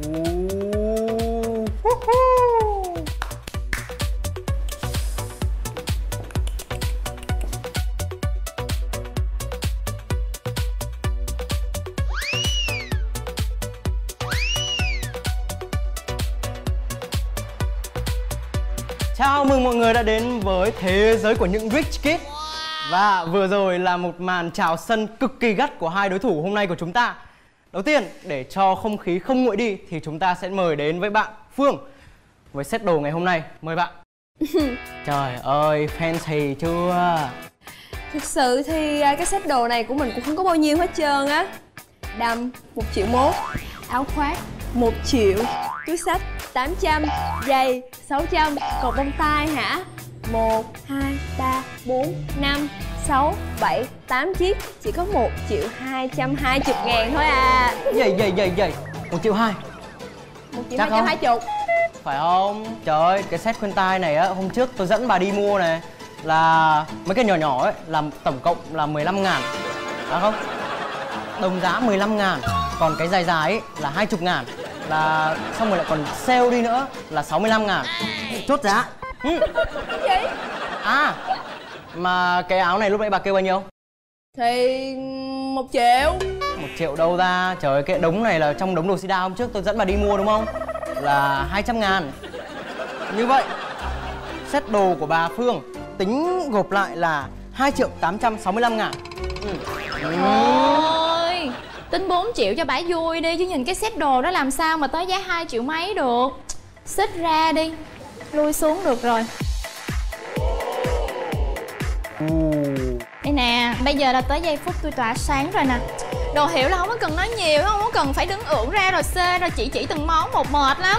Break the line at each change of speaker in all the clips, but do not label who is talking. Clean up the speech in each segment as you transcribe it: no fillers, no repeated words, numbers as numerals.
Chào mừng mọi người đã đến với thế giới của những Rich Kids. Và vừa rồi là một màn chào sân cực kỳ gắt của hai đối thủ hôm nay của chúng ta. Đầu tiên, để cho không khí không nguội đi thì chúng ta sẽ mời đến với bạn Phương với set đồ ngày hôm nay. Mời bạn. Trời ơi, fancy chưa?
Thực sự thì cái set đồ này của mình cũng không có bao nhiêu hết trơn á. Đầm 1,1 triệu, áo khoác 1 triệu, túi xách 800, giày 600, còn bông tai hả? 1, 2, 3, 4, 5, 6, 7, 8 chiếc. Chỉ có 1.220.000 thôi à.
Gì 1,2 triệu.
1.220.000.
Phải không? Trời ơi, cái set khuyên tai này á, hôm trước tôi dẫn bà đi mua này là mấy cái nhỏ nhỏ ấy, là tổng cộng là 15.000. Phải không? Đồng giá 15.000. Còn cái dài dài ấy là 20.000. Là xong rồi lại còn sale đi nữa là 65.000. Chốt giá.
Gì?
À, mà cái áo này lúc nãy bà kêu bao nhiêu?
Thì 1 triệu.
1 triệu đâu ra? Trời ơi, cái đống này là trong đống đồ sida hôm trước tôi dẫn bà đi mua đúng không? Là 200.000. Như vậy set đồ của bà Phương tính gộp lại là 2.865.000.
Thôi, tính 4 triệu cho bả vui đi, chứ nhìn cái set đồ đó làm sao mà tới giá 2 triệu mấy được. Xích ra đi, lui xuống được rồi. Đây nè, bây giờ là tới giây phút tôi tỏa sáng rồi nè. Đồ hiểu là không có cần nói nhiều, không có cần phải đứng ưỡn ra rồi xê rồi chỉ từng món một, mệt lắm.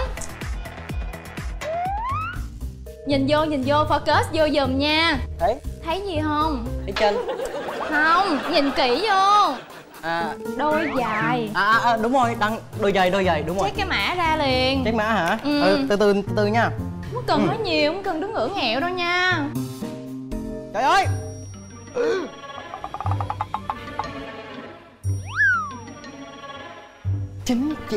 Nhìn vô, focus vô giùm nha. Thấy gì không?
Thấy chân.
Không, nhìn kỹ vô.
À,
đôi giày.
Đúng rồi, đăng đôi giày, đúng rồi.
Check cái mã ra liền.
Check mã hả? Từ từ nha.
Không cần nói nhiều, không cần đứng ưỡn nghẹo đâu nha.
Trời ơi. 9 triệu.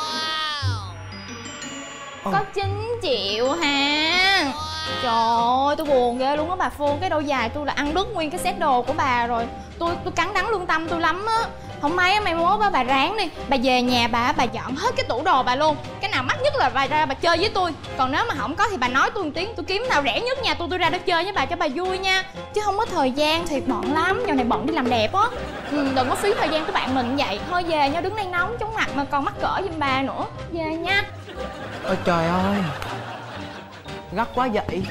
Có 9 triệu hả? Trời ơi, tôi buồn ghê luôn á bà Phương. Cái đôi giày tôi là ăn đứt nguyên cái set đồ của bà rồi. Tôi cắn đắng lương tâm tôi lắm á. Không may á, mai mốt á bà ráng đi. Bà về nhà bà dọn hết cái tủ đồ bà luôn. Cái nào mắc nhất là bà ra bà chơi với tôi. Còn nếu mà không có thì bà nói tôi một tiếng, tôi kiếm nào rẻ nhất nhà tôi ra đó chơi với bà cho bà vui nha. Chứ không có thời gian thiệt, bận lắm. Giờ này bận đi làm đẹp á. Đừng có phí thời gian của bạn mình vậy. Thôi về nha, đứng đây nóng chóng mặt mà còn mắc cỡ giùm bà nữa. Về nha.
Ôi trời ơi, gắt quá vậy.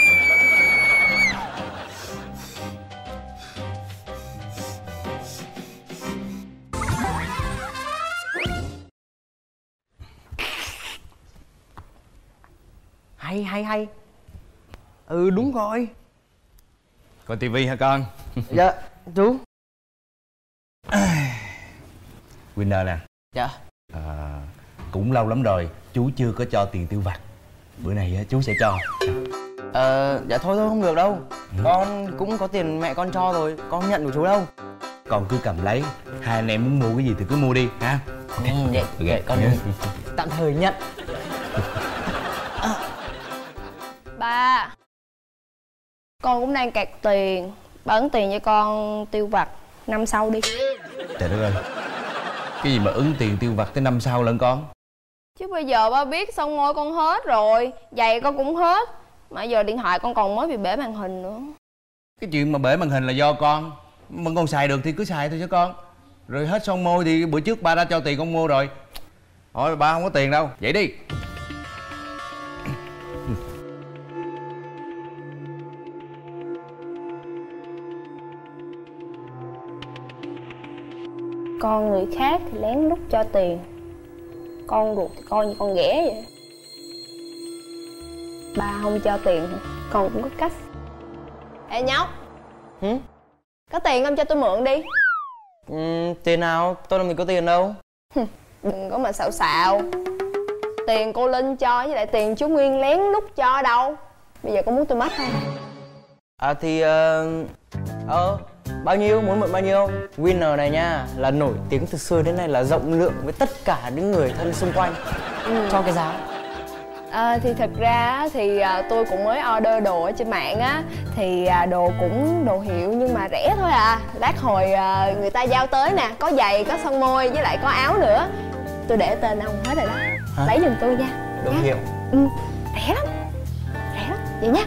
Hay. Ừ đúng rồi.
Coi tivi hả con?
Dạ chú.
Winner nè.
Dạ.
Cũng lâu lắm rồi chú chưa có cho tiền tiêu vặt. Bữa này chú sẽ cho.
Dạ thôi không được đâu. Con cũng có tiền mẹ con cho rồi, con nhận của chú đâu.
Con cứ cầm lấy. Hai anh em muốn mua cái gì thì cứ mua đi ha.
Vậy con tạm thời nhận.
Ba, con cũng đang kẹt tiền. Ba ấn tiền cho con tiêu vặt năm sau đi.
Trời đất ơi, cái gì mà ứng tiền tiêu vặt tới năm sau lận con?
Chứ bây giờ ba biết son môi con hết rồi, giày con cũng hết, mà giờ điện thoại con còn mới bị bể màn hình nữa.
Cái chuyện mà bể màn hình là do con. Mà con xài được thì cứ xài thôi chứ con. Rồi hết son môi thì bữa trước ba đã cho tiền con mua rồi. Thôi ba không có tiền đâu, vậy đi.
Con người khác thì lén lút cho tiền, con ruột thì coi như con ghẻ vậy. Ba không cho tiền con cũng có cách. Ê nhóc. Có tiền không cho tôi mượn đi.
Tiền nào? Tôi làm gì có tiền đâu.
Đừng có mà xạo. Tiền cô Linh cho với lại tiền chú Nguyên lén lút cho đâu. Bây giờ con muốn tôi mất không?
Thì bao nhiêu? Muốn mượn bao nhiêu? Winner này nha là nổi tiếng từ xưa đến nay là rộng lượng với tất cả những người thân xung quanh. cho cái giá.
Thì thật ra thì tôi cũng mới order đồ ở trên mạng á. Thì đồ cũng đồ hiệu nhưng mà rẻ thôi à. Lát hồi người ta giao tới nè, có giày, có son môi với lại có áo nữa. Tôi để tên ông hết rồi đó.
Hả?
Lấy giùm tôi nha.
Đồ hiệu.
Rẻ lắm. Rẻ lắm, vậy nha.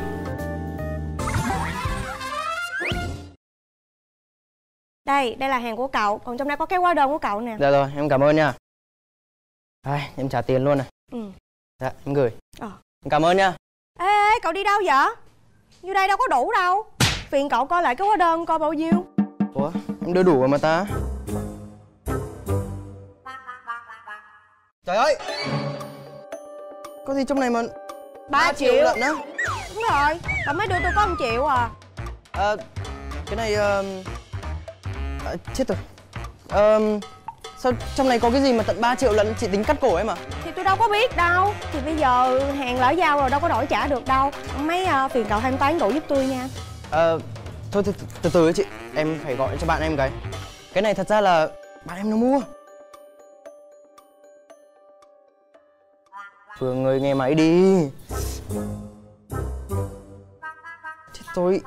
Đây là hàng của cậu. Còn trong đây có cái hóa đơn của cậu nè.
Dạ rồi, em cảm ơn nha. Em trả tiền luôn này. Dạ, em gửi. Em cảm ơn nha.
Ê, cậu đi đâu vậy? Như đây đâu có đủ đâu. Phiền cậu coi lại cái hóa đơn coi bao nhiêu.
Ủa, em đưa đủ rồi mà ta. Trời ơi, có gì trong này mà
3 triệu
lận á.
Đúng rồi, cậu mới đưa tôi có 1 triệu à.
Cái này chết rồi. Sao trong này có cái gì mà tận 3 triệu lận, chị tính cắt cổ em à?
Thì tôi đâu có biết đâu. Thì bây giờ hàng lỡ giao rồi đâu có đổi trả được đâu. Mấy phiền cậu thanh toán đủ giúp tôi nha.
Thôi từ từ chị, em phải gọi cho bạn em cái. Cái này thật ra là bạn em nó mua. Phương ơi nghe máy đi. Chết tôi.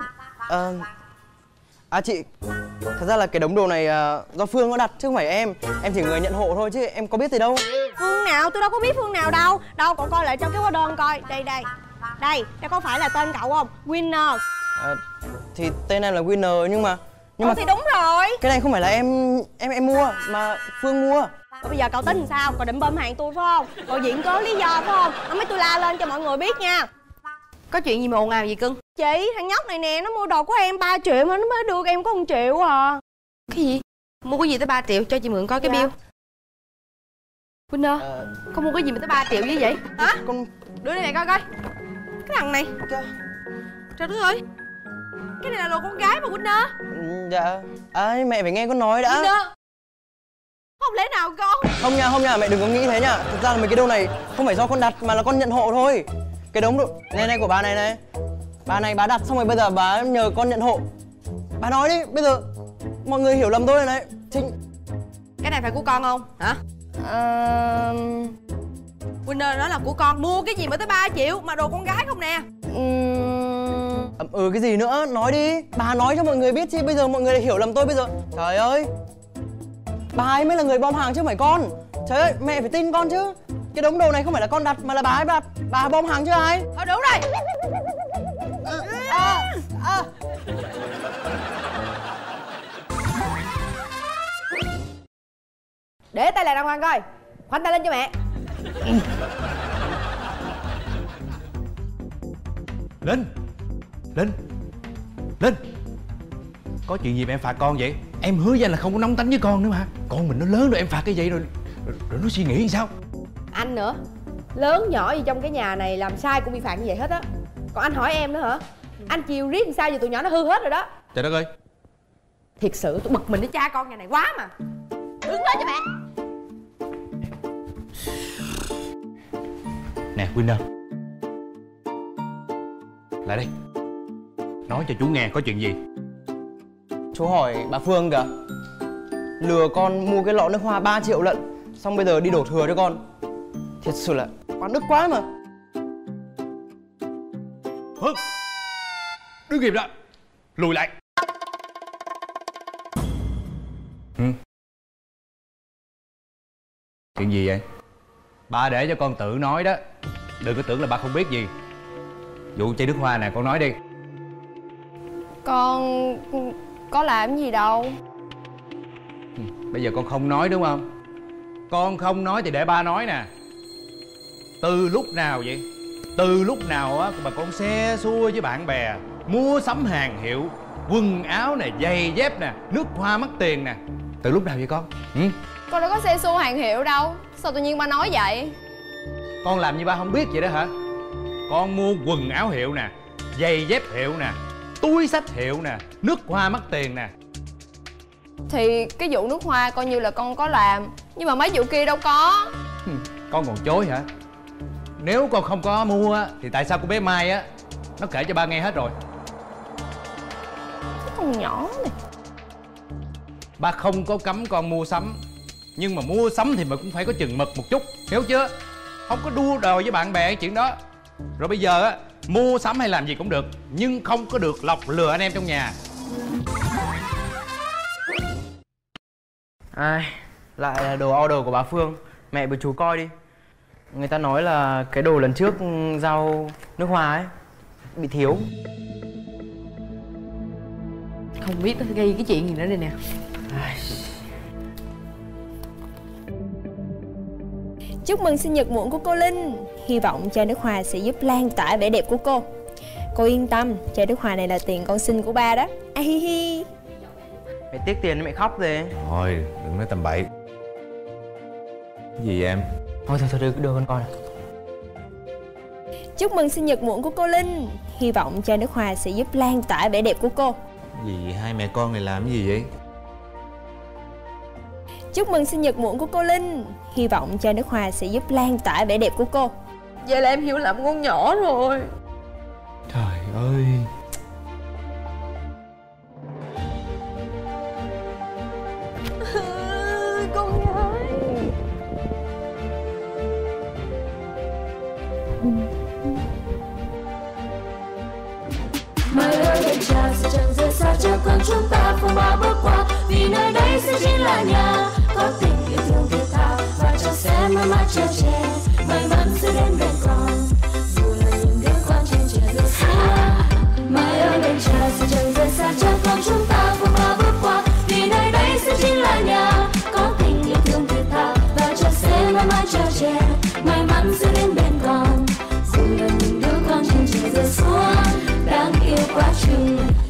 Chị, thật ra là cái đống đồ này do Phương nó đặt chứ không phải em. Em chỉ người nhận hộ thôi chứ em có biết gì đâu.
Phương nào? Tôi đâu có biết Phương nào đâu. Đâu, cậu coi lại trong cái hóa đơn coi. Đây có phải là tên cậu không? Winner.
Thì tên em là Winner nhưng mà
thì đúng rồi.
cái này không phải là em mua mà Phương mua.
Rồi bây giờ cậu tính làm sao? Cậu định bơm hàng tôi phải không? Cậu viện cớ lý do phải không? Mấy tôi la lên cho mọi người biết nha.
Có chuyện gì mà ồn ào gì cưng?
Chị, thằng nhóc này nè, nó mua đồ của em 3 triệu mà nó mới đưa em có 1 triệu à.
Cái gì? Mua cái gì tới 3 triệu? Cho chị mượn coi cái bill. Winner, con mua cái gì mà tới 3 triệu như vậy? Hả?
Con
Đưa đây này coi coi. Cái thằng này. Trời đất ơi. Cái này là đồ con gái mà Winner.
Dạ. Mẹ phải nghe con nói đã.
Winner. Không lẽ nào con.
Không nha, mẹ đừng có nghĩ thế nha. Thật ra là mấy cái đồ này không phải do con đặt mà là con nhận hộ thôi. Cái đống đồ này của bà này. Bà này bà đặt xong rồi bây giờ bà nhờ con nhận hộ. Bà nói đi, bây giờ mọi người hiểu lầm tôi rồi đấy.
Cái này phải của con không? Hả? Winner nói là của con. Mua cái gì mà tới 3 triệu mà đồ con gái không nè.
Cái gì nữa, nói đi. Bà nói cho mọi người biết chứ bây giờ mọi người lại hiểu lầm tôi bây giờ. Trời ơi, bà ấy mới là người bom hàng chứ không phải con. Trời ơi, mẹ phải tin con chứ. Cái đống đồ này không phải là con đặt mà là bà ấy đặt. Bà bom hàng chứ ai.
Thôi đủ rồi. Để tay lại đàng hoàng coi. Khoanh tay lên cho mẹ.
Linh, có chuyện gì mà em phạt con vậy? Em hứa với anh là không có nóng tánh với con nữa mà. Con mình nó lớn rồi em phạt cái vậy rồi nó suy nghĩ sao?
Anh nữa. Lớn nhỏ gì trong cái nhà này làm sai cũng bị phạt như vậy hết á. Còn anh hỏi em nữa hả? Anh chiều riết làm sao giờ tụi nhỏ nó hư hết rồi đó.
Trời đất ơi.
Thiệt sự tôi bực mình với cha con nhà này quá mà. Đứng lên cho mẹ.
Nè Winner, lại đây. Nói cho chú nghe có chuyện gì.
Chú hỏi bà Phương kìa. Lừa con mua cái lọ nước hoa 3 triệu lận. Xong bây giờ đi đổ thừa cho con. Thiệt sự là oan ức quá mà.
Phương, đứng kịp lại. Lùi lại. Chuyện gì vậy? Ba để cho con tự nói đó. Đừng có tưởng là ba không biết gì. Vụ chai nước hoa nè, con nói đi.
Con có làm gì đâu.
Bây giờ con không nói đúng không? Con không nói thì để ba nói nè. Từ lúc nào vậy? Từ lúc nào á mà con xe xua với bạn bè mua sắm hàng hiệu, quần áo nè, giày dép nè, nước hoa mắc tiền nè. Từ lúc nào vậy con?
Con đâu có xe xua hàng hiệu đâu. Sao tự nhiên ba nói vậy?
Con làm như ba không biết vậy đó hả? Con mua quần áo hiệu nè, giày dép hiệu nè, túi xách hiệu nè, nước hoa mắc tiền nè.
Thì cái vụ nước hoa coi như là con có làm. Nhưng mà mấy vụ kia đâu có.
Con còn chối hả? Nếu con không có mua á thì tại sao cô bé Mai á nó kể cho ba nghe hết rồi?
Cái con nhỏ này.
Ba không có cấm con mua sắm, Nhưng mà mua sắm thì mình cũng phải có chừng mực một chút, hiểu chưa? Không có đua đòi với bạn bè cái chuyện đó. Rồi bây giờ á, mua sắm hay làm gì cũng được, nhưng không có được lọc lừa anh em trong nhà.
Ai, lại là đồ order của bà Phương. Mẹ với chú coi đi. Người ta nói là cái đồ lần trước rau nước hoa ấy bị thiếu.
Không biết nó gây cái chuyện gì nữa đây nè.
Chúc mừng sinh nhật muộn của cô Linh. Hy vọng chai nước hoa sẽ giúp lan tỏa vẻ đẹp của cô. Cô yên tâm, chai nước hoa này là tiền con xin của ba đó. A hi hi.
Mẹ tiếc tiền mẹ khóc rồi.
Thôi đừng nói tầm bậy. Cái gì vậy em?
Thôi thôi đưa con coi.
Chúc mừng sinh nhật muộn của cô Linh. Hy vọng chai nước hoa sẽ giúp lan tỏa vẻ đẹp của cô.
Cái gì hai mẹ con này làm cái gì vậy?
Chúc mừng sinh nhật muộn của cô Linh. Hy vọng chai nước hoa sẽ giúp lan tỏa vẻ đẹp của cô.
Vậy là em hiểu lầm con nhỏ rồi.
Trời ơi.
Con gái.
Mai ơi đêm trà sẽ chẳng rời xa cho con chúng ta phong ba bước qua, vì nơi đây sẽ chính là nhà. Có tình yêu thương thiết tha và cho sẽ mãi mãi chờ che, may mắn sẽ đến bên con dù là những đứa con trên trời rơi xa. Mai ơi đêm trà sẽ chẳng rời xa cho con chúng ta phong ba bước qua, vì nơi đây sẽ chính là nhà. Có tình yêu thương thiết tha và cho sẽ mãi mãi chờ che, may mắn sẽ đến bên con dù là những đứa con trên trời rơi xuống. Đáng yêu quá chừng